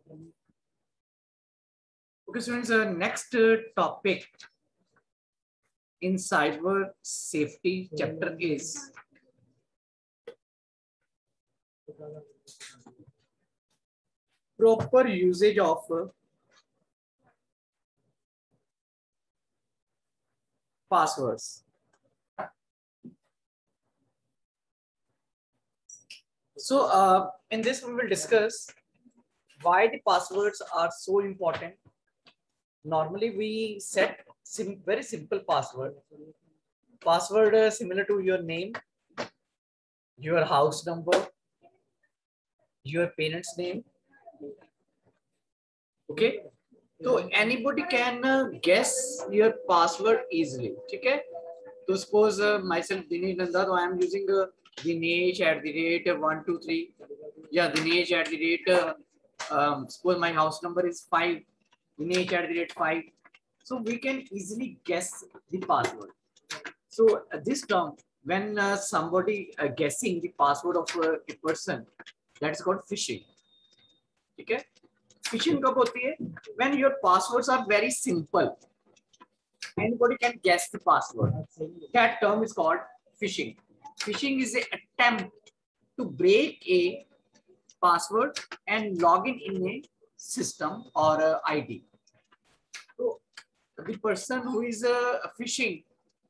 Okay, students, next topic in cyber safety chapter is proper usage of passwords. So, in this we will discuss why the passwords are so important. Normally, we set very simple password. Password similar to your name, your house number, your parents' name. Okay, so anybody can guess your password easily. Okay, so suppose myself Dinesh Nanda, so I am using Dinesh at the rate 123. Yeah, Dinesh at the rate. Suppose my house number is 5. Dinesh at the rate 5. So we can easily guess the password. So this term, when somebody guessing the password of a person, that's called phishing. Okay, phishing कब होती है? When your passwords are very simple, anybody can guess the password. That term is called phishing. Phishing is an attempt to break a password and log in a system or a ID. So the person who is phishing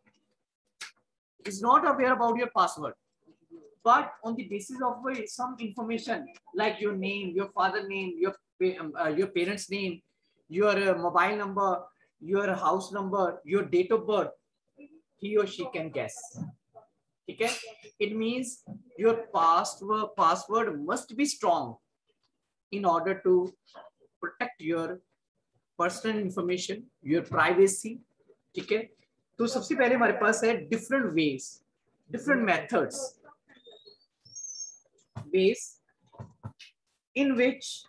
is not aware about your password, but on the basis of some information like your name, your father name, your parents' name, your mobile number, your house number, your date of birth, he or she can guess. Okay, it means your password must be strong in order to protect your personal information, your privacy. ठीक है, तो सबसे पहले हमारे पास है different ways, different methods, ways in which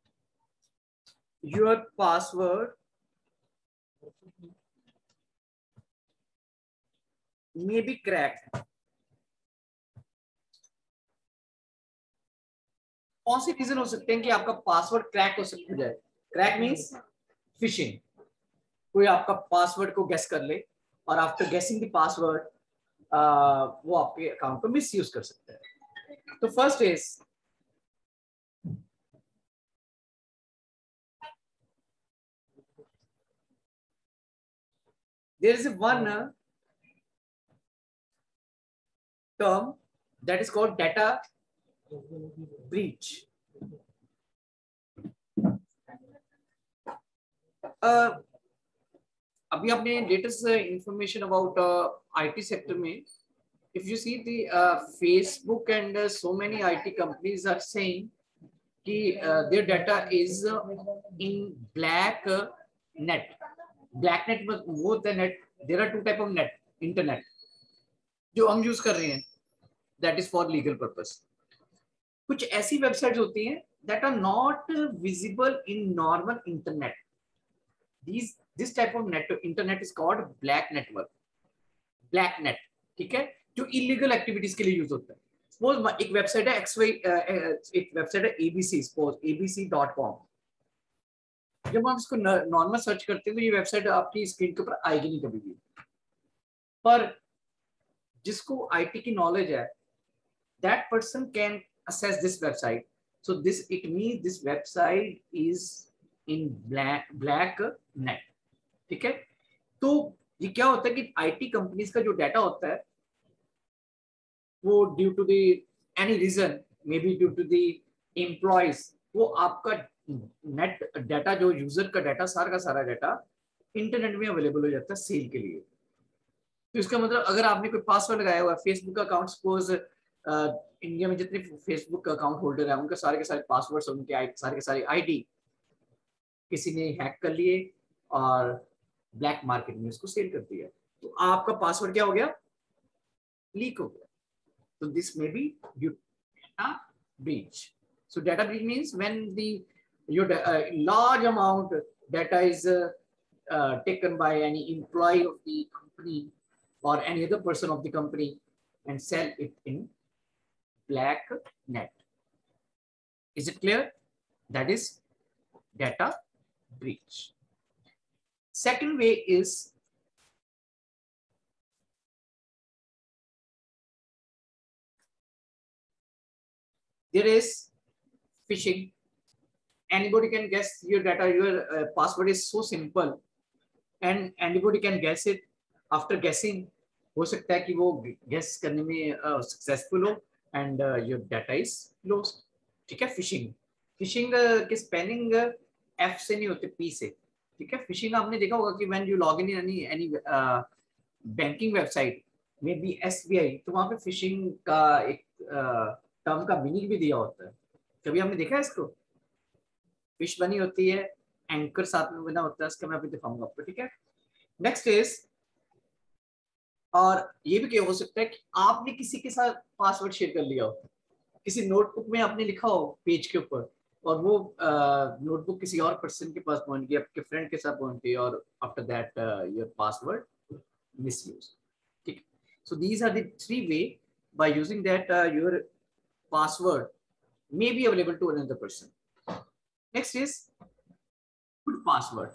your password may be cracked. कौन सी reason हो सकते हैं कि आपका पासवर्ड क्रैक हो जाए? Crack means phishing. कोई आपका पासवर्ड को गेस कर ले और आफ्टर गेसिंग द पासवर्ड वो आपके अकाउंट को मिसयूज कर सकते हैं. तो first is there is one term that is called data breach. अभी आपने latest information about IT sector में, if you see the Facebook and so many IT companies are saying कि their data is in black net. Black net was more than net. There are two type of net, internet जो हम use कर रहे हैं, that is for legal purpose. कुछ ऐसी websites होती हैं that are not visible in normal internet. This type of internet is called black network, black net. ठीक है, जो इलीगल एक्टिविटीज के लिए यूज होता है. सपोज एक वेबसाइट है एक वेबसाइट है ABC, सपोज abc.com. जब हम इसको नॉर्मल सर्च करते हैं तो ये वेबसाइट आपकी स्क्रीन के ऊपर आएगी नहीं कभी भी. पर जिसको आईटी की नॉलेज है, that person can access this website. So it means this website is in black net. ठीक है, तो ये क्या होता है कि आईटी कंपनीज का जो डाटा होता है वो due to the any reason, may be due to the employees, वो आपका नेट डाटा, जो यूजर का डाटा, सारा का सारा डाटा इंटरनेट में अवेलेबल हो जाता है सेल के लिए. तो इसका मतलब अगर आपने कोई पासवर्ड लगाया हुआ है, फेसबुक का अकाउंट, सपोज इंडिया में जितने फेसबुक का अकाउंट होल्डर है उनके सारे के सारे पासवर्ड्स, उनके सारे के सारे आईडी किसी ने हैक कर लिए और ब्लैक मार्केट में उसको सेल कर दिया, तो आपका पासवर्ड क्या हो गया? लीक हो गया. तो this may be due data breach. So data breach means when the your large amount data is taken by any employee of the company or any other person of the company and sell it in black net. Is it clear? That is data breach. Second way is there is phishing. Anybody can guess your data, your password is so simple and anybody can guess it. After guessing, हो सकता है कि वो guess करने में successful हो and your data is lost. ठीक है? Phishing. Phishing के spelling F से नहीं होते, P से. ठीक है? Phishing आपने देखा होगा कि when you log in any banking website, maybe SBI, तो वहाँ पे phishing का एक टर्म का मीनिंग भी दिया होता है. कभी आपने देखा है इसको? फिश बनी होती है, एंकर साथ में बना होता है, इसका मैं अभी दिखाऊंगा आपको. ठीक है? नेक्स्ट इज, और ये भी क्या हो सकता है कि आपने किसी के साथ पासवर्ड शेयर कर लिया हो, किसी नोटबुक में आपने लिखा हो पेज के ऊपर और वो नोटबुक किसी और पर्सन के पास पहुंच गई, आपके फ्रेंड के साथ पहुंच गई और after that your password misuse. ठीक. So these are the three way by using that your password may be available to another person. Next is good password.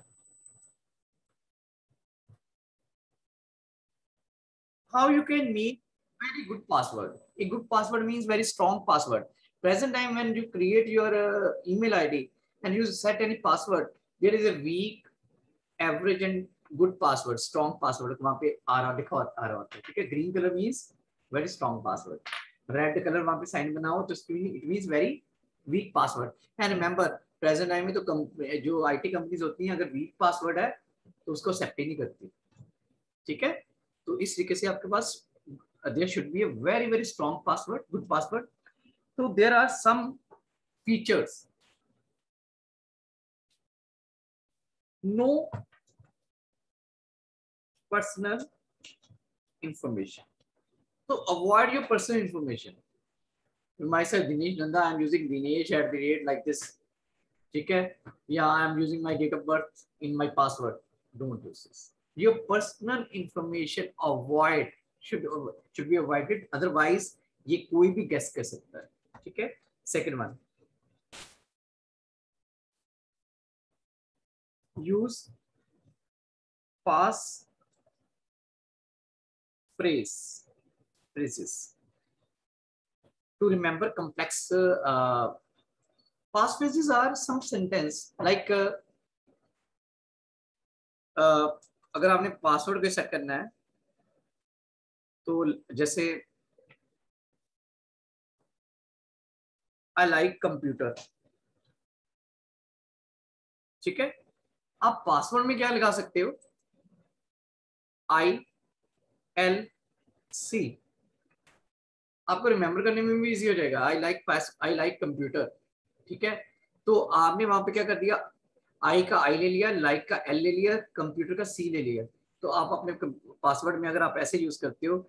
How you can make very good password? A good password means very strong password. Present time when you create your email ID and you set any password, there is a weak, average and good password, strong password. वहाँ पे आ रहा होता है. ठीक है? Green color means very strong password. Red color वहाँ पे sign बनाओ तो it means very weak password. And remember, present time में तो जो IT companies होती हैं, अगर weak password है तो उसको accept ही नहीं करती. ठीक है? तो इस तरीके से आपके पास there should be a very very strong password, good password. So there are some features. No personal information. So avoid your personal information. Myself Dinesh Nanda, I am using Dinesh at the rate like this. Okay? Yeah, I am using my date of birth in my password. Don't use this. Your personal information should be avoided. Otherwise, ये कोई भी guess कर सकता है. ठीक है? Second one. Use pass phrases to remember complex pass phrases are some sentence like अगर आपने पासवर्ड को सेट करना है तो जैसे I like computer. ठीक है? आप पासवर्ड में क्या लगा सकते हो? ILC. आपको रिमेंबर करने में भी इजी हो जाएगा. I like computer. ठीक है? तो आपने वहां पे क्या कर दिया? आई का आई ले लिया, लाइक का एल ले लिया, कंप्यूटर का सी ले लिया. तो आप अपने पासवर्ड में अगर आप ऐसे यूज करते हो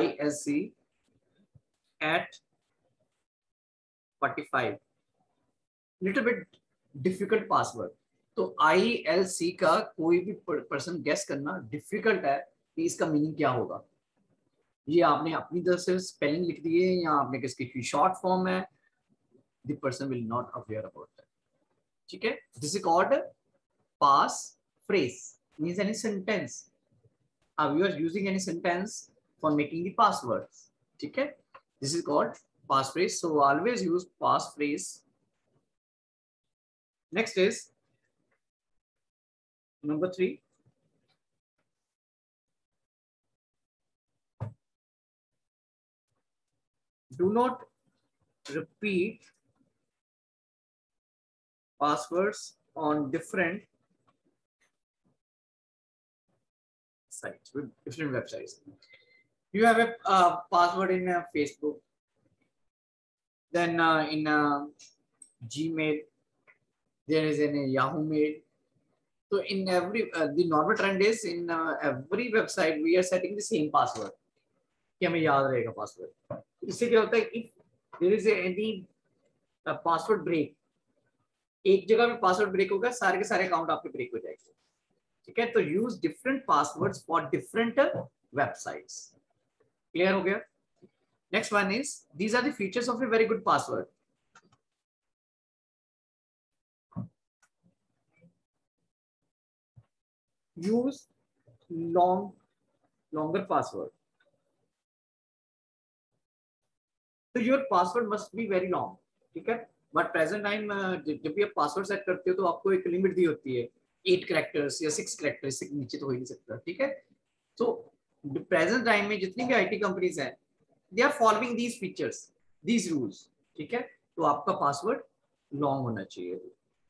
ILC@45, little bit difficult password. तो ILC का कोई भी पर्सन गेस करना डिफिकल्ट है कि इसका मीनिंग क्या होगा. ये आपने अपनी तरफ से स्पेलिंग लिख दी है या आपने किसकी शॉर्ट फॉर्म है, the person will not aware about that. ठीक है? This is called pass phrase. Means any sentence. You are using any sentence for making the passwords. Okay? This is called pass phrase. So always use pass phrase. Next is number 3. Do not repeat passwords on different sites, with different websites. You have a password in Facebook, then in Gmail, there is in a Yahoo Mail. So in every the normal trend is in every website we are setting the same password. कि हमें याद रहेगा password. इससे क्या होता है कि there is any password break, एक जगह में पासवर्ड ब्रेक होगा, सारे के सारे अकाउंट आपके ब्रेक हो जाएंगे. ठीक है? तो use different passwords for different websites. Clear हो गया? Next one is these are the features of a very good password. use longer password. So your password must be very long. ठीक है, बट प्रेजेंट टाइम जब भी आप password set करते हो तो आपको एक लिमिट दी होती है 8 कैरेक्टर्स या 6 कैरेक्टर्स से नीचे तो हो ही नहीं सकता. ठीक है, तो प्रेजेंट टाइम में जितनी भी आईटी कंपनीज हैं they are following these features, these rules. ठीक है, तो आपका पासवर्ड लॉन्ग होना चाहिए.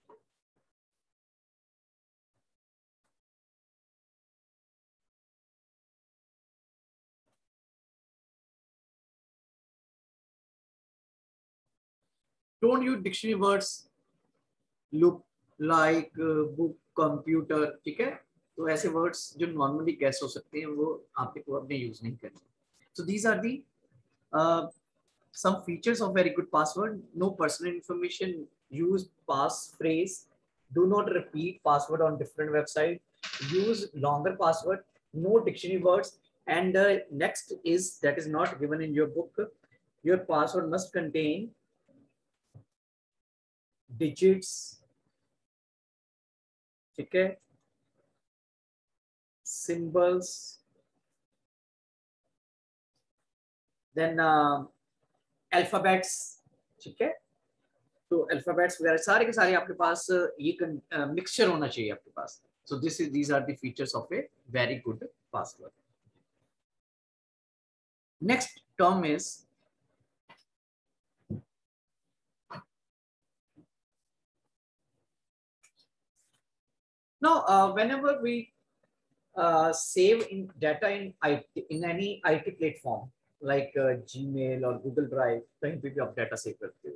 Don't use dictionary words look like book computer. ठीक है, तो ऐसे वर्ड्स जो नॉर्मली गैस हो सकते हैं वो आपको अपने यूज नहीं करने. So these are the some features of very good password. No personal information. Use passphrase. Do not repeat password on different website. Use longer password. No dictionary words. And next is that is not given in your book. Your password must contain digits. Okay. Symbols. Then alphabets. ठीक है, तो alphabets वगैरह सारे के सारे आपके पास ये mixture होना चाहिए आपके पास. So these are the features of a very good password. Next term is now whenever we save in data in IT, in any IT platform like Gmail or Google Drive, कहीं पे भी आप data save करते हो.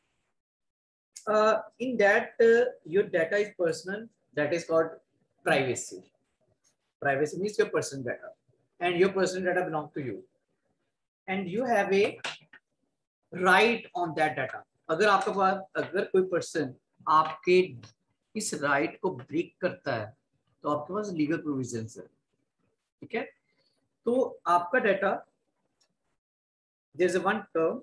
In that your data is personal. That is called privacy. Privacy means your personal data, and your personal data belong to you, and you have a right on that data. अगर आपके पास अगर कोई person आपके इस right को break करता है तो आपके पास लीगल प्रोविजंस है. ठीक है, तो आपका data there is one term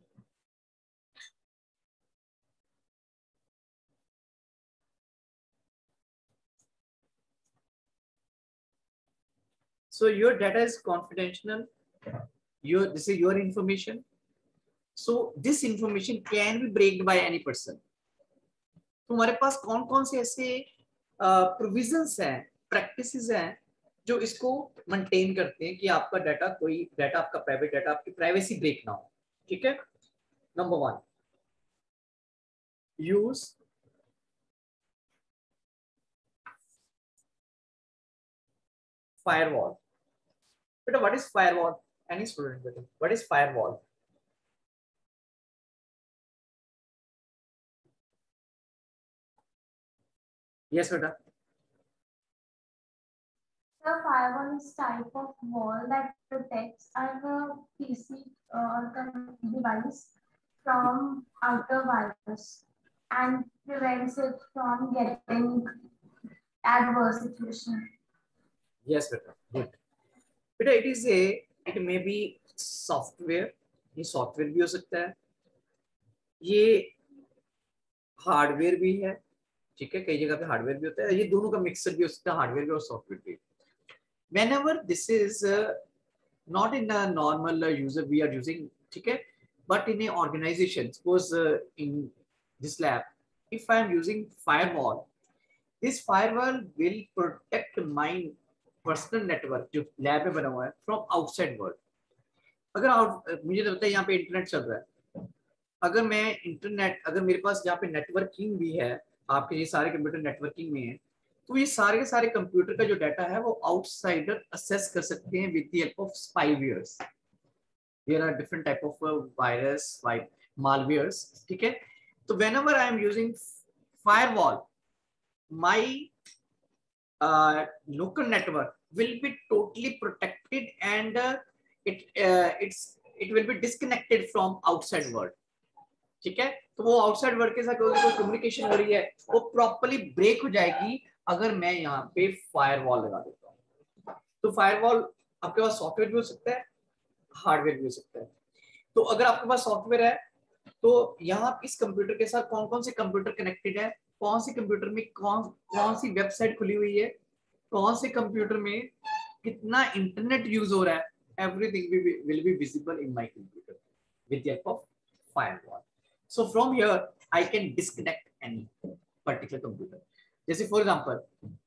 so your data is confidential. This is your information. So this information can be breaked by any person. तुम्हारे पास कौन कौन से ऐसे प्रोविजंस हैं, प्रैक्टिसेस हैं जो इसको मेंटेन करते हैं कि आपका डाटा, कोई डाटा आपका प्राइवेट डाटा, आपकी प्राइवेसी ब्रेक ना हो. ठीक है, number 1, use firewall. But what is firewall? Any student, better. What is firewall? Yes, beta. The firewall is type of wall that protects our PC or the device from outer virus and prevents it from getting adverse situation. Yes, beta. Good. Beta, it may be software. ये software भी हो सकता है, ये hardware भी है. ठीक है, कई जगह पे हार्डवेयर भी होता है, ये दोनों का मिक्सर भी हो सकता है, हार्डवेयर भी और सॉफ्टवेयर भी. Whenever this is not in a normal user we are using, ठीक है, but in a organization, suppose in this lab, if I am using firewall, this firewall will protect my personal network जो lab में बना हुआ है from outside world. अगर मुझे तो पता है यहाँ पे इंटरनेट चल रहा है, अगर मैं इंटरनेट, अगर मेरे पास जहाँ पे नेटवर्किंग भी है, आपके ये सारे कंप्यूटर नेटवर्किंग में है, तो ये सारे के सारे कंप्यूटर का जो डाटा है वो आउटसाइडर असेस कर सकते हैं with the help of spywares. There are different type of virus, malwares. ठीक है, तो whenever I am using firewall, my local network will be totally protected and it will be disconnected from outside world. ठीक है, तो वो outside world के साथ कोई कम्युनिकेशन हो रही है वो प्रॉपर्ली ब्रेक हो जाएगी अगर मैं यहाँ पे फायरवॉल लगा देता हूँ. तो फायरवॉल आपके पास सॉफ्टवेयर भी हो सकता है, हार्डवेयर भी हो सकता है. तो अगर आपके पास सॉफ्टवेयर है तो यहाँ इस कंप्यूटर के साथ कौन कौन से कंप्यूटर कनेक्टेड है, कौन सी कंप्यूटर में कौन सी वेबसाइट खुली हुई है, कौन से कंप्यूटर में कितना इंटरनेट यूज हो रहा है, everything will be visible in my computer with the help of firewall. So from here I can disconnect any particular computer. जैसे फॉर एग्जांपल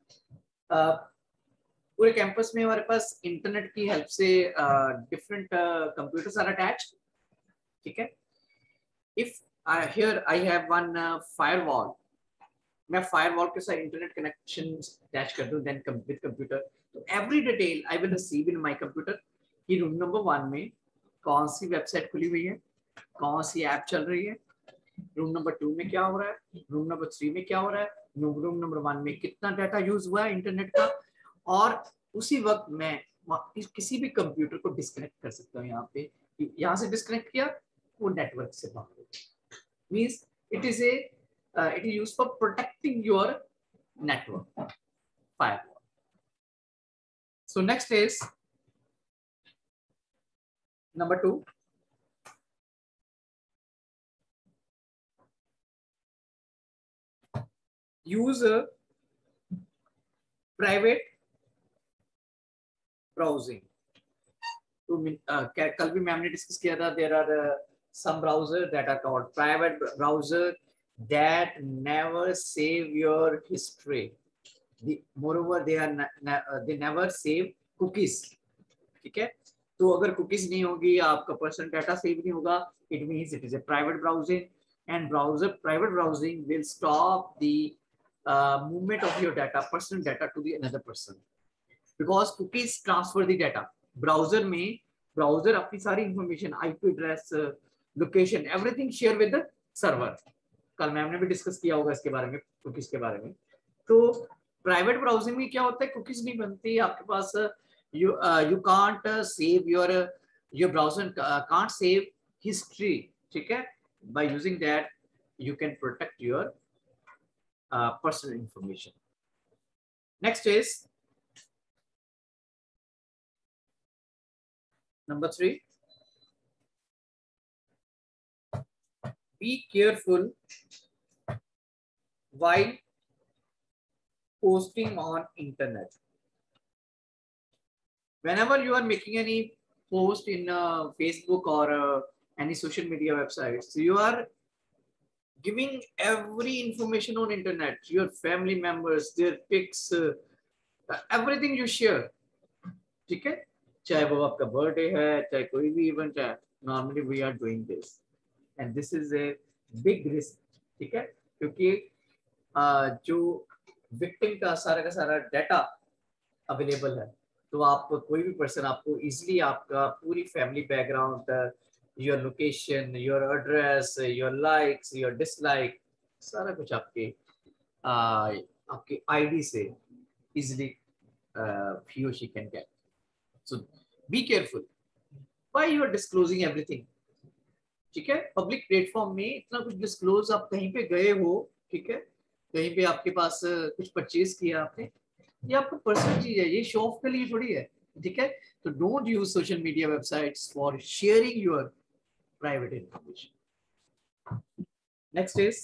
पूरे कैंपस में हमारे पास इंटरनेट की हेल्प से डिफरेंट कंप्यूटर्स आर अटैच्ड, ठीक है. If here I have one firewall, मैं फायरवॉल के साथ इंटरनेट कनेक्शन अटैच कर दूं देन विद कंप्यूटर, तो every detail I will receive in my computer कि रूम नंबर 1 में कौन सी वेबसाइट खुली हुई है, कौन सी ऐप चल रही है, रूम नंबर 2 में क्या हो रहा है, रूम नंबर 3 में क्या हो रहा है, रूम नंबर 1 में कितना डाटा यूज हुआ है इंटरनेट का. और उसी वक्त मैं किसी भी कंप्यूटर को डिस्कनेक्ट कर सकता हूँ. यहाँ पे यहाँ से डिस्कनेक्ट किया, वो नेटवर्क से बाहर, means it is used for protecting your network firewall. So next is number 2, use a private browsing. तो कल भी मैम ने डिस्कस किया था, there are some browser that are called private browser that never save your history. Moreover, they never save cookies. ठीक है, तो अगर कुकीज नहीं होगी, आपका पर्सनल डाटा सेव नहीं होगा, it means it is a private browsing. And private browsing will stop the movement of your data, personal data to the another person, because cookies transfer the data. Browser में browser अपनी सारी information, IP address, location, everything share with the server. कल ma'am ने भी discuss किया होगा इसके बारे में, कुकीज के बारे में. तो प्राइवेट ब्राउजिंग में क्या होता है, कुकीज नहीं बनती आपके पास. You can't save your browser can't save history, ठीक है. By using that you can protect your personal information. Next is number 3, be careful while posting on internet. Whenever you are making any post in Facebook or any social media websites, you are giving every information on internet, your family members, their pics, everything you share, ठीक है. चाहे वो आपका birthday है, चाहे कोई भी event है, normally we are doing this and this is a big risk, ठीक है. क्योंकि जो विक्टिम का सारा डाटा अवेलेबल है, तो आप कोई भी पर्सन आपको इजीली आपका पूरी family background, your location, your address, your likes, your dislike, सारा कुछ आपके आईडी से easily he or she can get. So be careful why you are disclosing everything, ठीक है. पब्लिक प्लेटफॉर्म में इतना कुछ डिस्क्लोज, आप कहीं पे गए हो, ठीक है, कहीं पे आपके पास कुछ परचेज किया आपने, ये आपको पर्सनल चीज है, ये शो ऑफ के लिए थोड़ी है, ठीक है. तो don't use social media websites for sharing your private information. Next is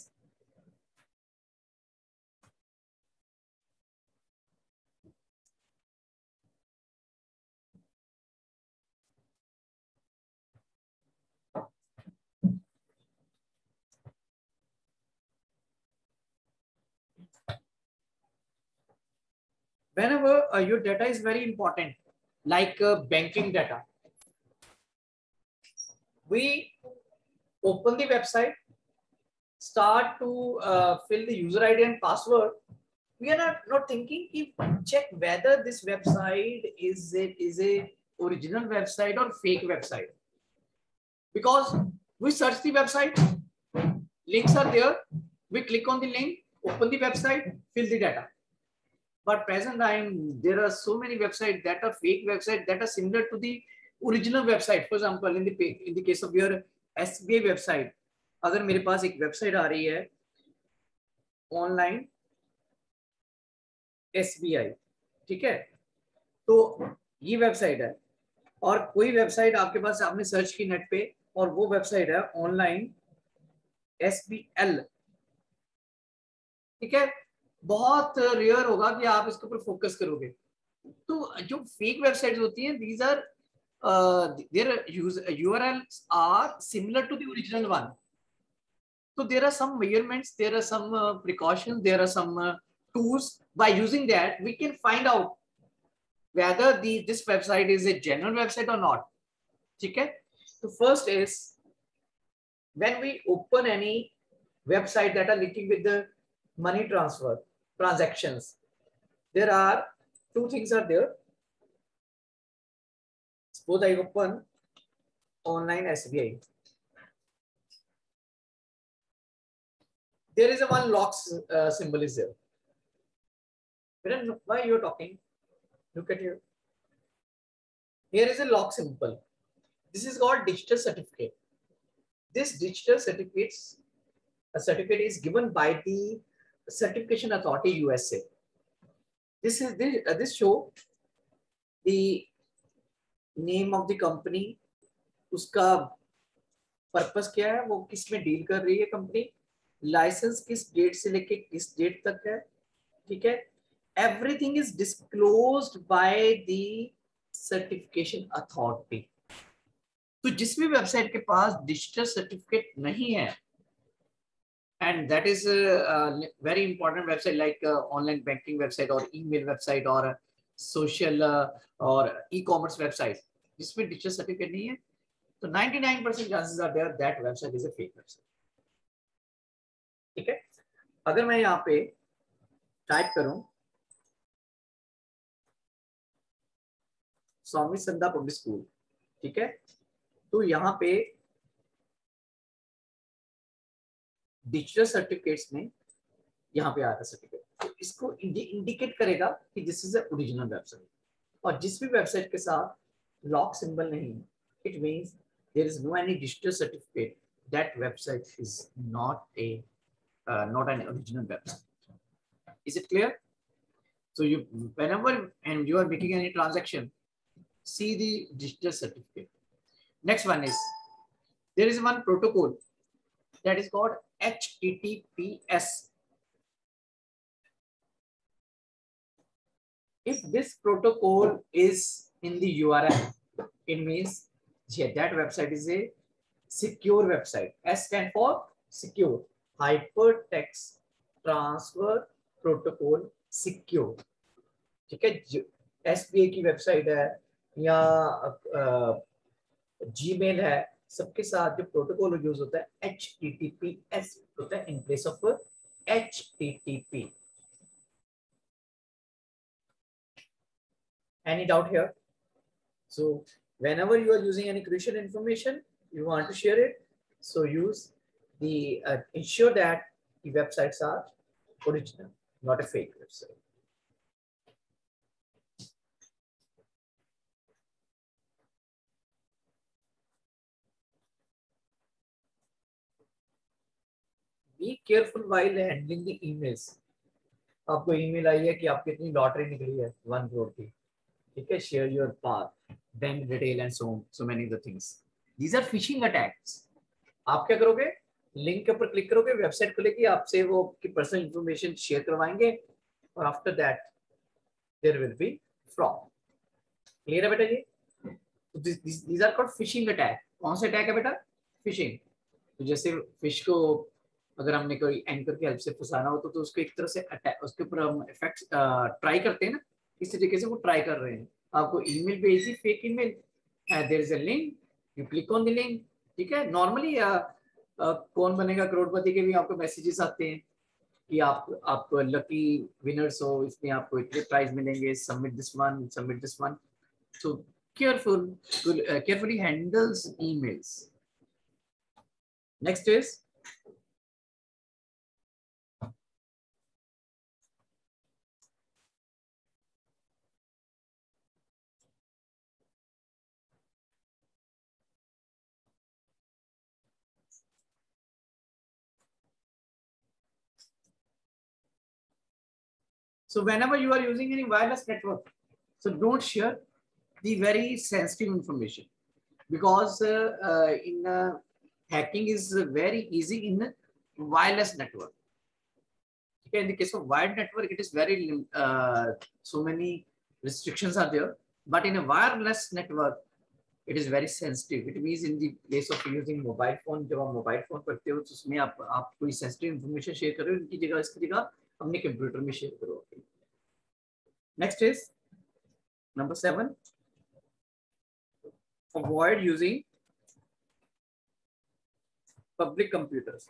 whenever your data is very important, like banking data, we open the website, start to fill the user ID and password. We are not thinking if check whether this website is a original website or fake website, because we search the website, links are there, we click on the link, open the website, fill the data. But present time there are so many websites that are fake websites that are similar to the original website. For example, in the case of your SBI website, अगर मेरे पास एक website आ रही है online SBI, ठीक है, तो ये website है, और कोई वेबसाइट आपके पास आपने सर्च की नेट पे और वो वेबसाइट है ऑनलाइन SBL, ठीक है. बहुत रेयर होगा कि आप इसके ऊपर फोकस करोगे। तो जो फेक वेबसाइट्स होती हैं, these are their URLs are similar to the original one. So there are some measurements, there are some precautions, there are some tools. By using that, we can find out whether this website is a genuine website or not. Okay? So first is, when we open any website that are linking with the money transfer transactions, there are two things are there. Suppose I open online SBI. There is a one lock symbol is there. Why you're talking? Look at here. Here is a lock symbol. This is called digital certificate. This digital certificate is given by the certification authority USA. This is this show the name of the company, उसका purpose क्या है, वो किस में deal कर रही है company, licence किस डेट से लेके किस डेट तक है, ठीक है. Everything is disclosed by the certification authority. तो जिस भी वेबसाइट के पास डिजिटल सर्टिफिकेट नहीं है, and that is a very important website like online banking website or email website or social or e-commerce website, जिसमें डिजिटल सर्टिफिकेट नहीं है, तो 99% chances are there that website is a fake website. ठीक है. अगर मैं यहाँ पे टाइप करूं स्वामी संधा पब्लिक स्कूल, ठीक है, तो यहाँ पे डिजिटल सर्टिफिकेट्स में यहाँ पे आ रहा सर्टिफिकेट, तो इसको इंडिकेट करेगा कि this is a original website. और जिस भी वेबसाइट के साथ लॉक सिंबल नहीं, it means there is no any digital certificate, that website is not an original website. Is it clear? So you, whenever and you are making any transaction, see the digital certificate. Next one is, there is one protocol that is called HTTPS. If this protocol is in the URL, it means that website is a secure website. S stands for secure, hypertext transfer protocol secure. ठीक है. SBI की website है या Gmail है, सबके साथ जो protocol use होता है HTTPS होता है in place of HTTP. Any doubt here? So whenever you are using any crucial information, you want to share it, so use the ensure that the websites are original, not a fake website. Be careful while handling the emails. आपको email आई है कि आपकी इतनी lottery निकली है 1 crore की, ठीक है, share your path, bank detail and so many other things. These are phishing attacks. आप क्या करोगे, लिंक के ऊपर क्लिक करोगे, वेबसाइट खुलेगी, आपसे वो की पर्सनल इंफॉर्मेशन शेयर करवाएंगे और after that there will be fraud. Clear है बेटा जी? These are called phishing attack. कौन सा अटैक है बेटा? फिशिंग. तो जैसे फिश को अगर हमने कोई एंकर की हेल्प से फंसाना हो तो उसको एक तरह से अटैक, उसके ऊपर हम इफेक्ट ट्राई करते हैं ना, इस तरीके से वो ट्राई कर रहे हैं. आपको ईमेल भेजी, fake email, there is a link, you click on the link, ठीक है. नॉर्मली कौन बनेगा करोड़पति के भी आपको मैसेजेस आते हैं कि आप लकी विनर्स हो, इसमें आपको इतने प्राइज मिलेंगे, submit this one, submit this one. So carefully handles emails. Next is so whenever you are using any wireless network, so don't share the very sensitive information, because hacking is very easy in wireless network. Okay, in the case of wired network, it is very so many restrictions are there. But in a wireless network, it is very sensitive. It means in the place of using mobile phone, जब आप mobile phone करते हो तो उसमें आप कोई sensitive information share कर रहे हो, इनकी जगह इसकी जगह अपने computer में share करो. Next is number 7. Avoid using public computers.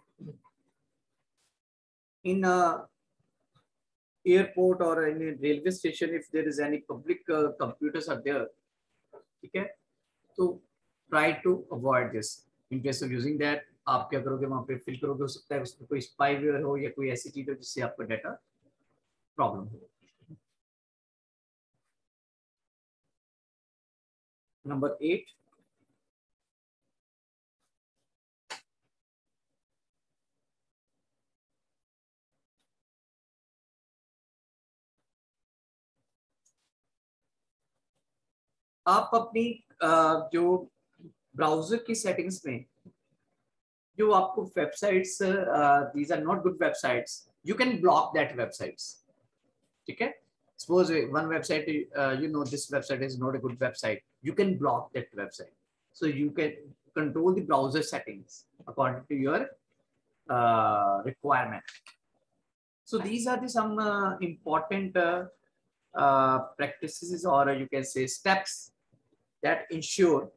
In a airport or in a railway station, if there is any public computers are there, okay, so try to avoid this. In case of using that, आप क्या करोगे वहाँ पे fill करोगे, हो सकता है उसमें कोई स्पाईवेयर हो या कोई ऐसी चीज हो जिससे आपका डाटा प्रॉब्लम हो. Number 8. आप अपनी जो ब्राउजर की सेटिंग्स में जो आपको websites these are not good websites, you can block that websites. ठीक है, suppose one website you know this website is not a good website, you can block that website. So you can control the browser settings according to your requirement. So these are the some important practices, or you can say steps, that ensure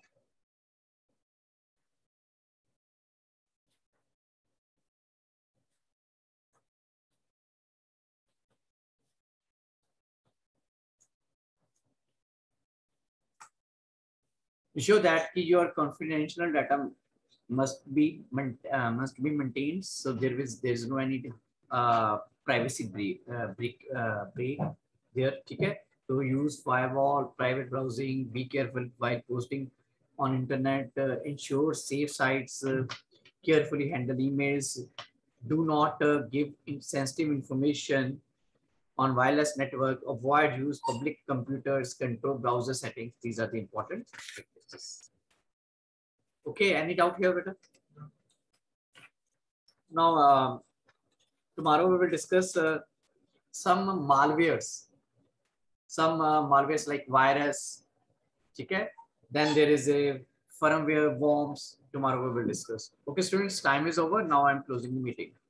that your confidential data must be maintained. So there is no any privacy break there. Okay, so use firewall, private browsing. Be careful while posting on internet. Ensure safe sites. Carefully handle emails. Do not give sensitive information on wireless network. Avoid use public computers. Control browser settings. These are the important practices. Okay, any doubt here, Beta? Now, tomorrow we will discuss some malwares. Some malwares like virus. Okay? Then there is a firmware worms. Tomorrow we will discuss. Okay, students, time is over. Now I'm closing the meeting.